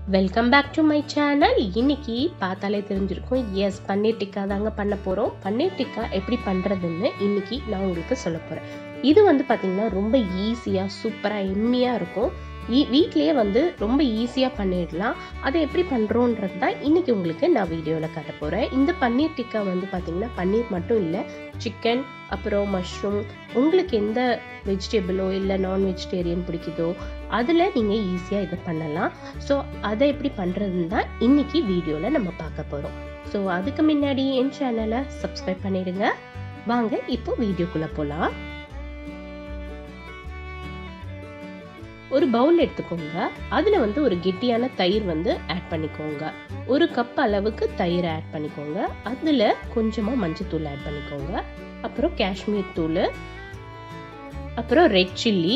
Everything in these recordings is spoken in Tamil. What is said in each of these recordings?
Welcome back to my channel. இன்னைக்கு பார்த்தாலே தெரிஞ்சிருக்கும், எஸ் பன்னீர் டிக்கா தாங்க பண்ண போகிறோம். பன்னீர் டிக்கா எப்படி பண்ணுறதுன்னு இன்னைக்கு நான் உங்களுக்கு சொல்ல போகிறேன். இது பார்த்தீங்கன்னா ரொம்ப ஈஸியாக சூப்பராக எம்மியாக இருக்கும். வீட்லேயே ரொம்ப ஈஸியாக பண்ணிடலாம். அதை எப்படி பண்ணுறோன்றது தான் இன்றைக்கி உங்களுக்கு நான் வீடியோவில் காட்ட போகிறேன். இந்த பன்னீர் டிக்கா பார்த்தீங்கன்னா பன்னீர் மட்டும் இல்லை, சிக்கன், அப்புறம் மஷ்ரூம், உங்களுக்கு எந்த வெஜிடபிளோ இல்லை நான் வெஜிடேரியன் பிடிக்குதோ அதில் நீங்கள் ஈஸியாக இதை பண்ணலாம். ஸோ அதை எப்படி பண்ணுறதுன்னு தான் இன்றைக்கி வீடியோவில் நம்ம பார்க்க போகிறோம். ஸோ அதுக்கு முன்னாடி என் சேனலை சப்ஸ்கிரைப் பண்ணிடுங்க. வாங்க இப்போ வீடியோக்குள்ளே போகலாம். ஒரு பவுல் எடுத்துக்கோங்க. அதில் ஒரு கெட்டியான தயிர் ஆட் பண்ணிக்கோங்க. ஒரு கப் அளவுக்கு தயிர் ஆட் பண்ணிக்கோங்க. அதில் கொஞ்சமாக மஞ்சத்தூள் ஆட் பண்ணிக்கோங்க. அப்புறம் காஷ்மீர் தூள், அப்புறம் ரெட் சில்லி,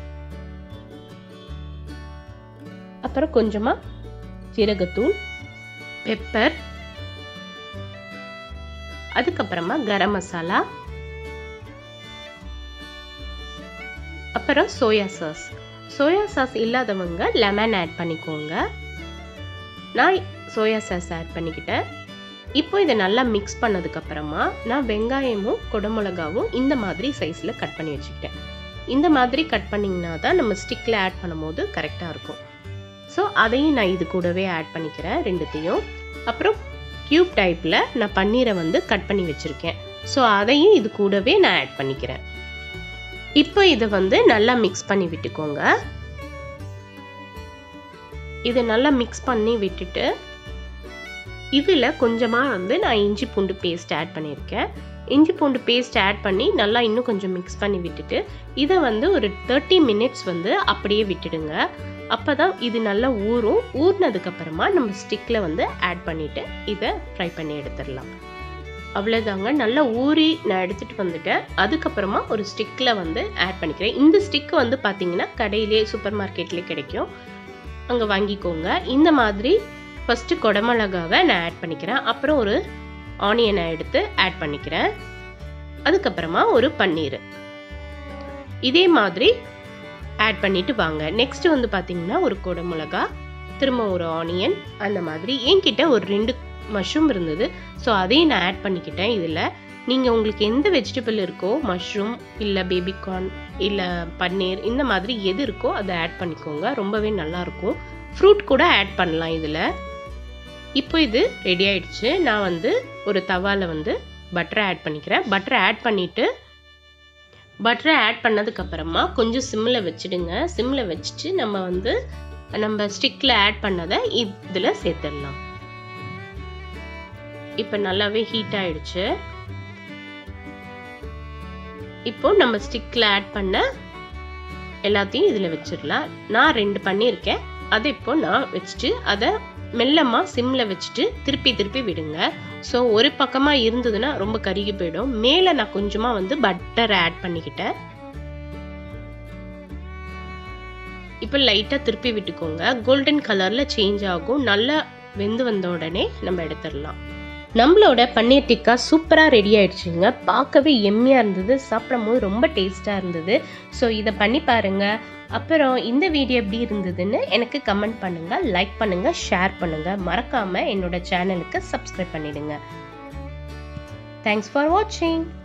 அப்புறம் கொஞ்சமாக ஜீரகத்தூள், பெப்பர், அதுக்கப்புறமா கரம் மசாலா, அப்புறம் சோயா சாஸ். சோயா சாஸ் இல்லாதவங்க லெமன் ஆட் பண்ணிக்கோங்க. நான் சோயா சாஸ் ஆட் பண்ணிக்கிட்டேன். இப்போ இதை நல்லா மிக்ஸ் பண்ணதுக்கப்புறமா நான் வெங்காயமும் குடமிளகாவும் இந்த மாதிரி சைஸில் கட் பண்ணி வச்சுக்கிட்டேன். இந்த மாதிரி கட் பண்ணிங்கன்னா தான் நம்ம ஸ்டிக்கில் ஆட் பண்ணும்போது கரெக்டாக இருக்கும். ஸோ அதையும் நான் இது கூடவே ஆட் பண்ணிக்கிறேன் ரெண்டுத்தையும். அப்புறம் க்யூப் டைப்பில் நான் பன்னீரை கட் பண்ணி வச்சுருக்கேன். ஸோ அதையும் இது கூடவே நான் ஆட் பண்ணிக்கிறேன். இப்போ இதை நல்லா மிக்ஸ் பண்ணி விட்டுக்கோங்க. இதை நல்லா மிக்ஸ் பண்ணி விட்டுட்டு இதில் கொஞ்சமாக நான் இஞ்சி பூண்டு பேஸ்ட் ஆட் பண்ணியிருக்கேன். இஞ்சி பூண்டு பேஸ்ட் ஆட் பண்ணி நல்லா இன்னும் கொஞ்சம் மிக்ஸ் பண்ணி விட்டுட்டு இதை ஒரு 30 மினிட்ஸ் அப்படியே விட்டுடுங்க. அப்போ தான் இது நல்லா ஊறும். ஊறினதுக்கப்புறமா நம்ம ஸ்டிக்கில் ஆட் பண்ணிவிட்டு இதை ஃப்ரை பண்ணி எடுத்துடலாம். அவ்வளோதாங்க. நல்லா ஊறி நான் எடுத்துகிட்டு வந்துட்டேன். அதுக்கப்புறமா ஒரு ஸ்டிக்கில் ஆட் பண்ணிக்கிறேன். இந்த ஸ்டிக்கு பார்த்தீங்கன்னா கடையிலே சூப்பர் மார்க்கெட்லேயே கிடைக்கும், அங்கே வாங்கிக்கோங்க. இந்த மாதிரி ஃபஸ்ட்டு குடமிளகாவை நான் ஆட் பண்ணிக்கிறேன். அப்புறம் ஒரு ஆனியனை எடுத்து ஆட் பண்ணிக்கிறேன். அதுக்கப்புறமா ஒரு பன்னீர் இதே மாதிரி ஆட் பண்ணிட்டு வாங்க. நெக்ஸ்ட் பார்த்தீங்கன்னா ஒரு குடமிளகா, திரும்ப ஒரு ஆனியன், அந்த மாதிரி என்கிட்ட ஒரு 2 மஷ்ரூம் இருந்தது. ஸோ அதையும் நான் ஆட் பண்ணிக்கிட்டேன். இதில் நீங்கள் உங்களுக்கு எந்த வெஜிடபிள் இருக்கோ, மஷ்ரூம் இல்லை பேபிகார்ன் இல்லை பன்னீர், இந்த மாதிரி எது இருக்கோ அதை ஆட் பண்ணிக்கோங்க. ரொம்பவே நல்லாயிருக்கும். ஃப்ரூட் கூட ஆட் பண்ணலாம் இதில். இப்போ இது ரெடி ஆயிடுச்சு. நான் ஒரு தவாவில் பட்டரை ஆட் பண்ணிக்கிறேன். பட்டரை ஆட் பண்ணிவிட்டு பட்டரை ஆட் பண்ணதுக்கப்புறமா கொஞ்சம் சிம்மில் வச்சுடுங்க. சிம்மில் வச்சுட்டு நம்ம ஸ்டிக்கில் ஆட் பண்ணதை இதில் சேர்த்துடலாம். இப்போ நல்லாவே ஹீட் ஆயிடுச்சு. இப்போ நம்ம ஸ்டிக்கில் ஆட் பண்ண எல்லாத்தையும் இதில் வச்சிடலாம். நான் 2 பண்ணியிருக்கேன். அதை இப்போ நான் வச்சுட்டு அதை மெல்லமாக சிம்மில் வச்சுட்டு திருப்பி திருப்பி விடுங்க. ஸோ ஒரு பக்கமாக இருந்ததுன்னா ரொம்ப கருகி போயிடும். மேலே நான் கொஞ்சமாக பட்டர் ஆட் பண்ணிக்கிட்டேன். இப்போ லைட்டாக திருப்பி விட்டுக்கோங்க. கோல்டன் கலரில் சேஞ்ச் ஆகும். நல்லா வெந்து வந்த உடனே நம்ம எடுத்துடலாம். நம்மளோட பன்னீர் டிக்கா சூப்பராக ரெடி ஆயிடுச்சுங்க. பார்க்கவே எம்மியாக இருந்தது, சாப்பிடும் போது ரொம்ப டேஸ்ட்டாக இருந்தது. ஸோ இதை பண்ணி பாருங்கள். அப்புறம் இந்த வீடியோ எப்படி இருந்ததுன்னு எனக்கு கமெண்ட் பண்ணுங்கள், லைக் பண்ணுங்கள், ஷேர் பண்ணுங்கள். மறக்காமல் என்னோட சேனலுக்கு சப்ஸ்கிரைப் பண்ணிடுங்க. தேங்க்ஸ் ஃபார் வாட்சிங்.